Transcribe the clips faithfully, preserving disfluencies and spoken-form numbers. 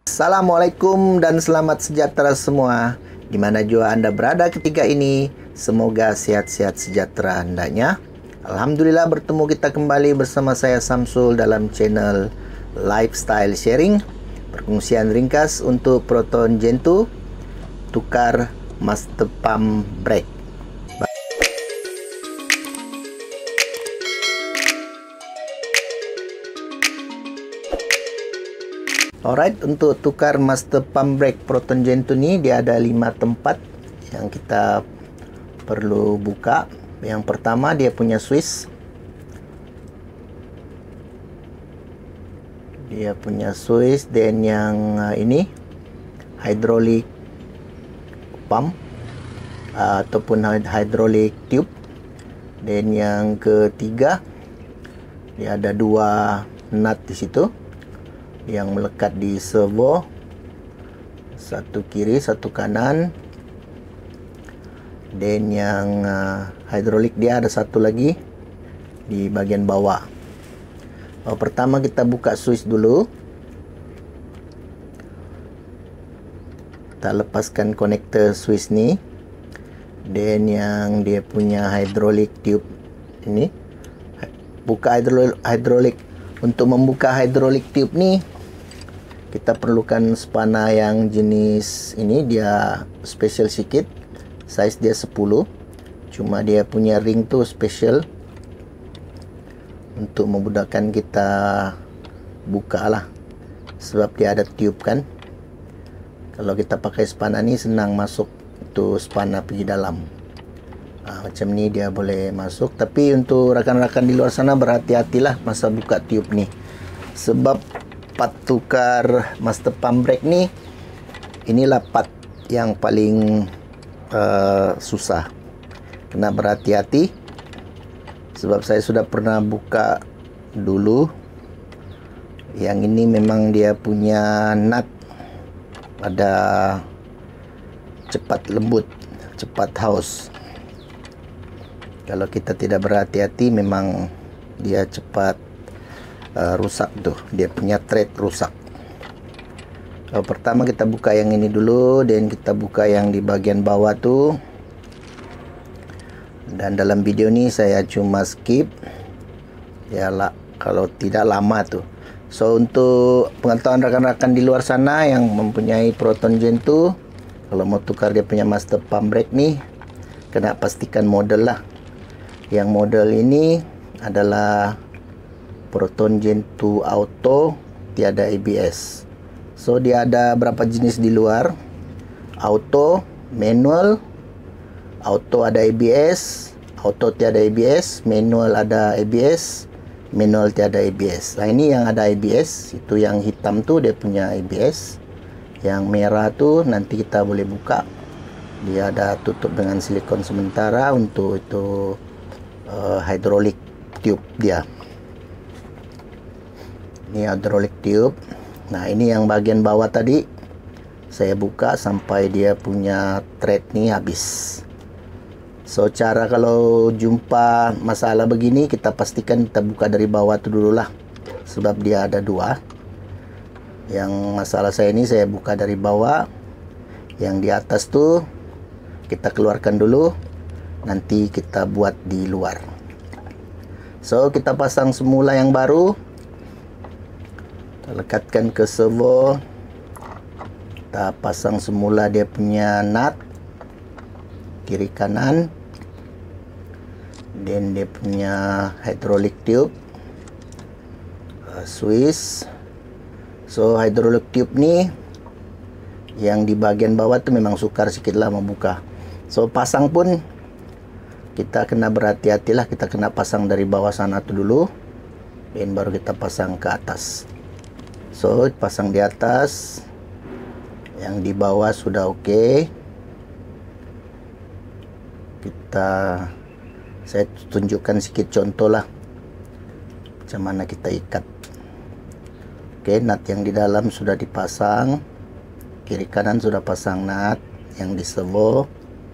Assalamualaikum dan selamat sejahtera semua. Di mana jua Anda berada ketika ini, semoga sehat-sehat sejahtera hendaknya. Alhamdulillah bertemu kita kembali bersama saya Samsul dalam channel Lifestyle Sharing. Perkongsian ringkas untuk Proton Gen dua tukar master pump brake. Alright, untuk tukar master pump brake Proton Gen dua ni dia ada lima tempat yang kita perlu buka. Yang pertama dia punya switch. Dia punya switch dan yang uh, ini hydraulic pump uh, ataupun hydraulic tube. Dan yang ketiga dia ada dua nut di situ yang melekat di servo, satu kiri satu kanan. Dan yang uh, hidrolik dia ada satu lagi di bagian bawah. Oh, pertama kita buka switch dulu. Kita lepaskan konektor switch ni. Dan yang dia punya hidrolik tube ini, buka hidrolik, hidrolik. Untuk membuka hidrolik tube ni kita perlukan spana yang jenis ini, dia special sikit, size dia sepuluh, cuma dia punya ring tu special untuk memudahkan kita buka lah, sebab dia ada tube kan. Kalau kita pakai spana ni senang masuk tu spana pergi dalam. Nah, macam ni dia boleh masuk. Tapi untuk rakan-rakan di luar sana berhati-hatilah masa buka tube ni, sebab part tukar master pump brake ni, inilah part yang paling uh, susah. Kena berhati-hati, sebab saya sudah pernah buka dulu. Yang ini memang dia punya nut ada cepat lembut, cepat haus. Kalau kita tidak berhati-hati memang dia cepat Uh, rusak tuh, dia punya thread rusak. Kalau pertama kita buka yang ini dulu, dan kita buka yang di bagian bawah tuh. Dan dalam video ini saya cuma skip ya lah, kalau tidak lama tuh. So untuk pengetahuan rakan-rakan di luar sana yang mempunyai Proton Gen dua, kalau mau tukar dia punya master pump brake nih, kena pastikan model lah. Yang model ini adalah Proton Gen dua Auto, tiada A B S. So dia ada berapa jenis di luar. Auto, manual. Auto ada A B S, auto tiada A B S, manual ada A B S, manual tiada A B S. Nah ini yang ada A B S, itu yang hitam tuh dia punya A B S. Yang merah tuh nanti kita boleh buka. Dia ada tutup dengan silikon sementara untuk itu uh, hydraulic tube dia. Ini hydraulic tube. Nah ini yang bagian bawah tadi saya buka sampai dia punya thread ni habis. So cara kalau jumpa masalah begini, kita pastikan kita buka dari bawah tu dulu lah, sebab dia ada dua. Yang masalah saya ini saya buka dari bawah. Yang di atas tu kita keluarkan dulu, nanti kita buat di luar. So kita pasang semula yang baru. Kita lekatkan ke servo. Kita pasang semula dia punya nut kiri kanan. Dan dia punya hydraulic tube, uh, switch. So hydraulic tube ni yang di bagian bawah tu memang sukar sikit lah membuka. So pasang pun kita kena berhati-hatilah, kita kena pasang dari bawah sana tu dulu, dan baru kita pasang ke atas. So pasang di atas, yang di bawah sudah oke. Okay. Kita saya tunjukkan sedikit contoh lah macam mana kita ikat. Oke, okay, nut yang di dalam sudah dipasang, kiri kanan sudah pasang nut yang di servo,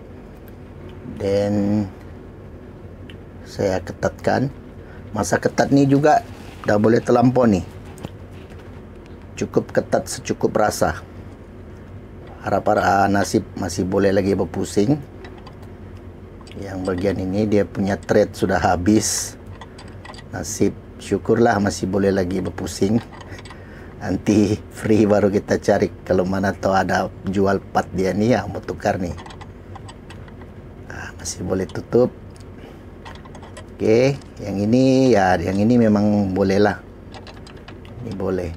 dan saya ketatkan. Masa ketat nih juga dah boleh terlampau nih. cukup ketat secukup rasa. Harap-harap nasib masih boleh lagi berpusing. Yang bagian ini dia punya thread sudah habis. Nasib syukurlah masih boleh lagi berpusing. Nanti free baru kita cari. Kalau mana tahu ada jual part dia nih ya, mau tukar nih. Nah, masih boleh tutup. Oke, yang ini ya, yang ini memang boleh lah. Ini boleh.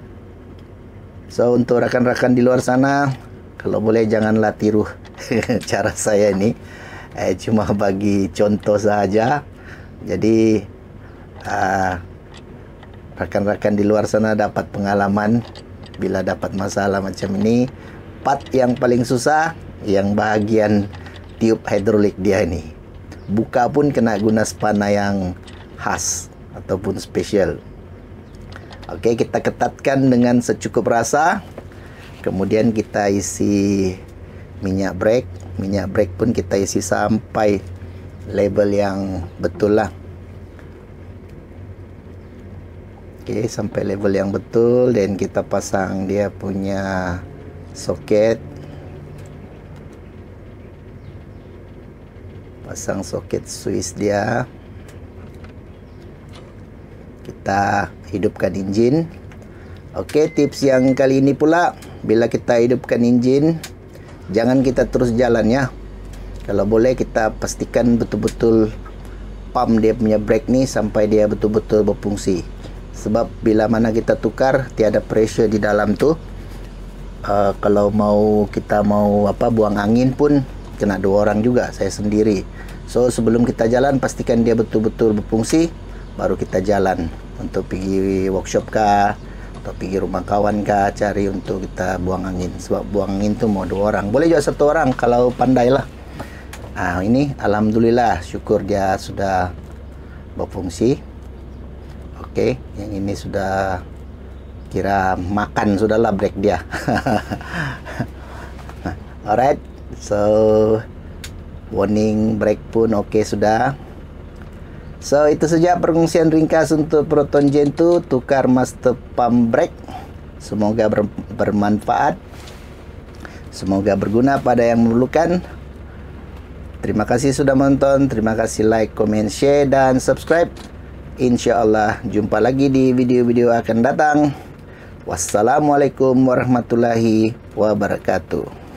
So untuk rakan-rakan di luar sana, kalau boleh janganlah tiru cara saya ini. Eh, cuma bagi contoh saja. Jadi rakan-rakan uh, di luar sana dapat pengalaman bila dapat masalah macam ini. Part yang paling susah yang bahagian tiup hidrolik dia ini. Buka pun kena guna spana yang khas ataupun spesial. Oke, kita ketatkan dengan secukup rasa. Kemudian kita isi minyak brake. Minyak brake pun kita isi sampai level yang betul lah. Oke, sampai level yang betul. Dan kita pasang dia punya soket. Pasang soket Swiss dia. Kita hidupkan enjin. Oke, tips yang kali ini pula, bila kita hidupkan enjin, jangan kita terus jalan ya. Kalau boleh kita pastikan betul-betul pump dia punya brake nih sampai dia betul-betul berfungsi. Sebab bila mana kita tukar, tiada pressure di dalam tuh. Uh, kalau mau kita mau apa buang angin pun kena dua orang juga, saya sendiri. So sebelum kita jalan pastikan dia betul-betul berfungsi, baru kita jalan untuk pergi workshop kah atau pergi rumah kawan kah, cari untuk kita buang angin. Sebab buang angin tuh mau dua orang, boleh juga satu orang kalau pandai lah. Nah ini alhamdulillah, syukur dia sudah berfungsi. Oke, yang ini sudah kira makan sudahlah brake dia. Alright, so warning brake pun oke okay sudah. So itu saja perkongsian ringkas untuk Proton Gen dua tukar master pump brake. Semoga ber bermanfaat, semoga berguna pada yang memerlukan. Terima kasih sudah menonton, terima kasih like, comment, share dan subscribe. InsyaAllah jumpa lagi di video-video akan datang. Wassalamualaikum warahmatullahi wabarakatuh.